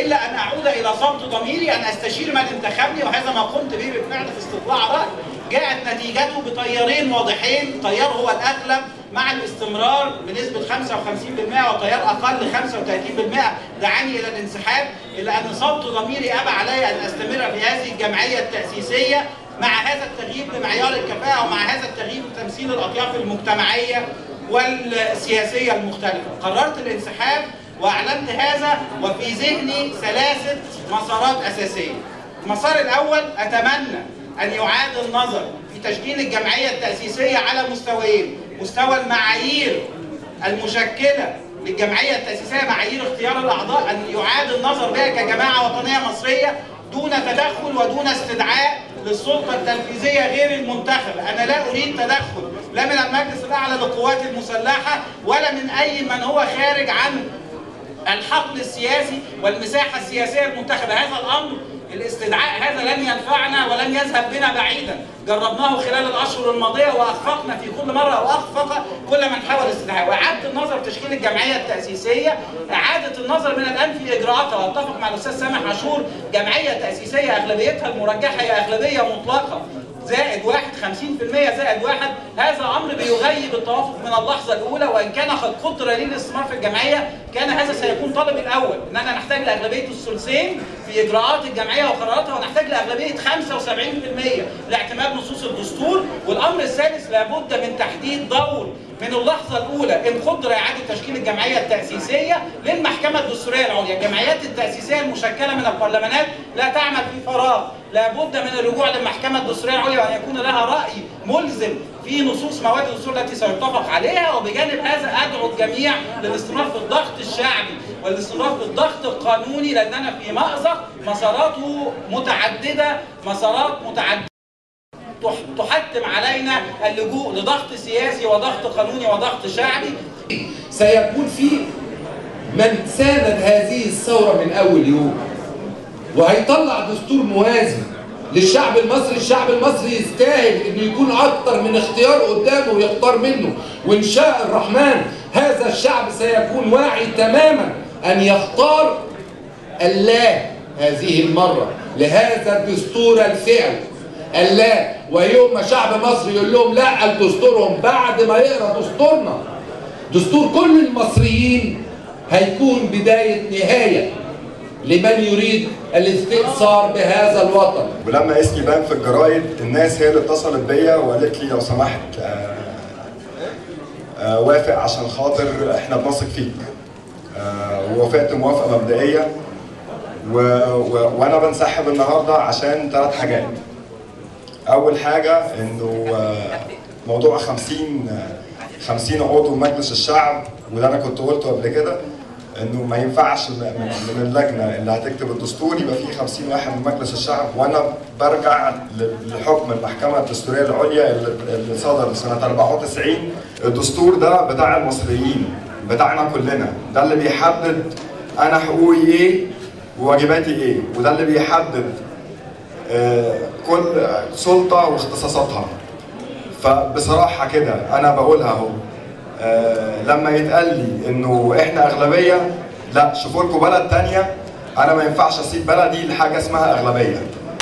الا ان اعود الى صمت ضميري، ان استشير من انتخبني، وهذا ما قمت به بالفعل في استطلاع راي جاءت نتيجته بتيارين واضحين، تيار هو الاغلب مع الاستمرار بنسبه 55% وتيار اقل 35% دعاني الى الانسحاب، الا ان صمت ضميري ابى علي ان استمر في هذه الجمعيه التاسيسيه مع هذا التغييب بمعيار الكفاءه ومع هذا التغييب بتمثيل الاطياف المجتمعيه والسياسيه المختلفه. قررت الانسحاب واعلنت هذا وفي ذهني ثلاثه مسارات اساسيه. المسار الاول، اتمنى ان يعاد النظر في تشكيل الجمعيه التاسيسيه على مستويين، مستوى المعايير المشكله للجمعيه التاسيسيه، معايير اختيار الاعضاء، ان يعاد النظر بها كجماعه وطنيه مصريه دون تدخل ودون استدعاء للسلطه التنفيذيه غير المنتخبه. انا لا اريد تدخل لا من المجلس الاعلى للقوات المسلحه ولا من اي من هو خارج عن الحقل السياسي والمساحه السياسيه المنتخبه. هذا الامر الاستدعاء هذا لن ينفعنا ولن يذهب بنا بعيدا، جربناه خلال الاشهر الماضيه واخفقنا في كل مره واخفق كل من حاول استدعاء. واعاده النظر في تشكيل الجمعيه التاسيسيه، اعاده النظر من الان في اجراءاتها، واتفق مع الاستاذ سامح عاشور، جمعيه تاسيسيه اغلبيتها المرجحه هي اغلبيه مطلقه زائد واحد، 50% زائد واحد، هذا امر بيغيب التوافق من اللحظه الاولى. وان كان قد قدر لي الاستثمار في الجمعيه كان هذا سيكون طلبي الاول، اننا نحتاج لاغلبيه الثلثين في اجراءات الجمعيه وقراراتها، ونحتاج لاغلبيه 75% لاعتماد نصوص الدستور. والامر الثالث، لابد من تحديد دور من اللحظه الاولى ان قدر اعاده تشكيل الجمعيه التاسيسيه للمحكمه الدستوريه العليا. الجمعيات التاسيسيه المشكله من البرلمانات لا تعمل في فراغ، لابد من الرجوع للمحكمه الدستوريه العليا وان يكون لها راي ملزم في نصوص مواد الدستور التي سيتفق عليها. وبجانب هذا ادعو الجميع للاستمرار في الضغط الشعبي والاستمرار في الضغط القانوني، لاننا في مأزق مساراته متعدده، مسارات متعدده تحتم علينا اللجوء لضغط سياسي وضغط قانوني وضغط شعبي. سيكون في من ساند هذه الثورة من أول يوم وهيطلع دستور موازي للشعب المصري. الشعب المصري يستاهل انه يكون اكتر من اختيار قدامه ويختار منه، وان شاء الرحمن هذا الشعب سيكون واعي تماما ان يختار الله هذه المرة لهذا الدستور الفعلي الله. ويوم ما شعب مصر يقول لهم لا لدستورهم بعد ما يقرا دستورنا، دستور كل المصريين، هيكون بداية نهاية لمن يريد الاستئثار بهذا الوطن. ولما اسمي بان في الجرايد، الناس هي اللي اتصلت بيا وقالت لي لو سمحت وافق عشان خاطر احنا بنثق فيك. ووافقت موافقه مبدئيه وانا بنسحب النهارده عشان 3 حاجات. اول حاجه انه موضوع 50 عضو مجلس الشعب، وده انا كنت قلته قبل كده، انه ما ينفعش من اللجنه اللي هتكتب الدستور يبقى فيه 50 واحد من مجلس الشعب. وانا برجع لحكم المحكمه الدستوريه العليا اللي صدر سنه 94. الدستور ده بتاع المصريين، بتاعنا كلنا، ده اللي بيحدد انا حقوقي ايه وواجباتي ايه، وده اللي بيحدد كل سلطه واختصاصاتها. فبصراحه كده انا بقولها اهو، لما يتقال لي انه احنا اغلبيه، لا شوفوا لكم بلد ثانيه. انا ما ينفعش اسيب بلدي لحاجه اسمها اغلبيه.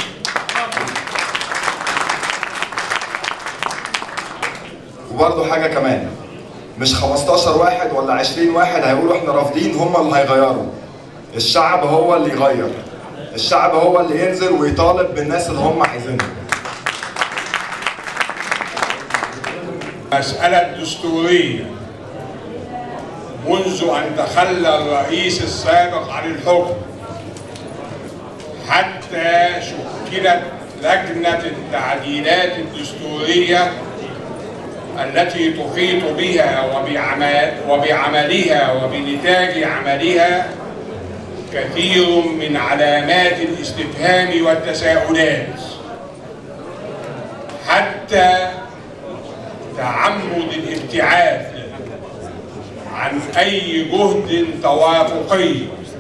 وبرضه حاجه كمان، مش 15 واحد ولا 20 واحد هيقولوا احنا رافضين هم اللي هيغيروا. الشعب هو اللي يغير، الشعب هو اللي ينزل ويطالب بالناس اللي هم عايزينها. المسألة الدستورية منذ أن تخلى الرئيس السابق عن الحكم حتى شكلت لجنة التعديلات الدستورية التي تحيط بها وبعملها وبنتاج عملها كثير من علامات الاستفهام والتساؤلات، حتى تعمد الابتعاد عن أي جهد توافقي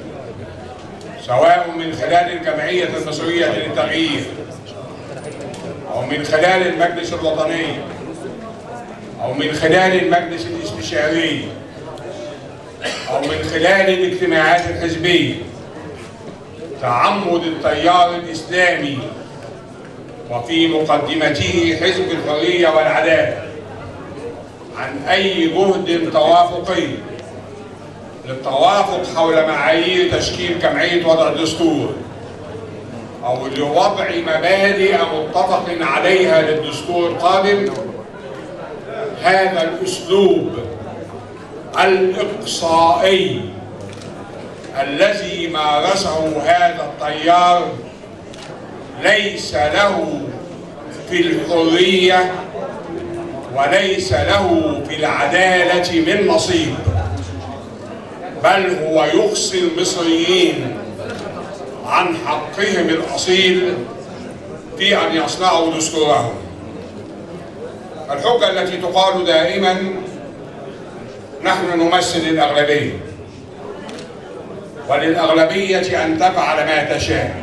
سواء من خلال الجمعية المصرية للتغيير أو من خلال المجلس الوطني أو من خلال المجلس الاستشاري أو من خلال الاجتماعات الحزبية تعمد التيار الإسلامي وفي مقدمته حزب الحرية والعدالة عن أي جهد توافقي للتوافق حول معايير تشكيل جمعية وضع الدستور أو لوضع مبادئ متفق عليها للدستور القادم، هذا الأسلوب الإقصائي الذي مارسه هذا التيار ليس له في الحرية وليس له في العدالة من نصيب، بل هو يقصي المصريين عن حقهم الأصيل في أن يصنعوا دستورهم. الحجة التي تقال دائما نحن نمثل الأغلبية وللأغلبية أن تفعل ما تشاء،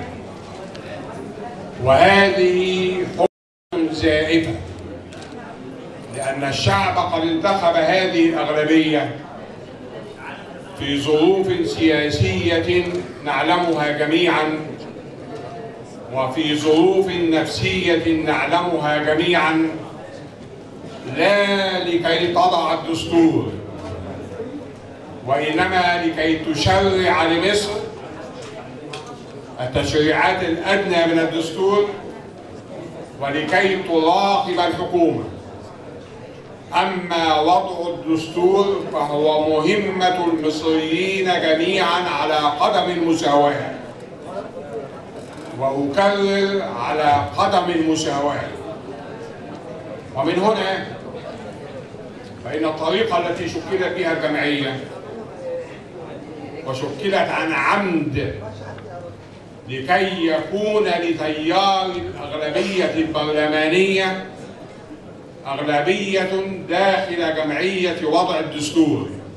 وهذه حجة زائفة، لأن الشعب قد انتخب هذه الأغلبية في ظروف سياسية نعلمها جميعا وفي ظروف نفسية نعلمها جميعا، لا لكي تضع الدستور وإنما لكي تشرع لمصر التشريعات الأدنى من الدستور ولكي تراقب الحكومة. أما وضع الدستور فهو مهمة المصريين جميعا على قدم المساواة، وأكرر على قدم المساواة. ومن هنا فإن الطريقة التي شكلت بها الجمعية وشكلت عن عمد لكي يكون لتيار الأغلبية البرلمانية أغلبية داخل جمعية وضع الدستور،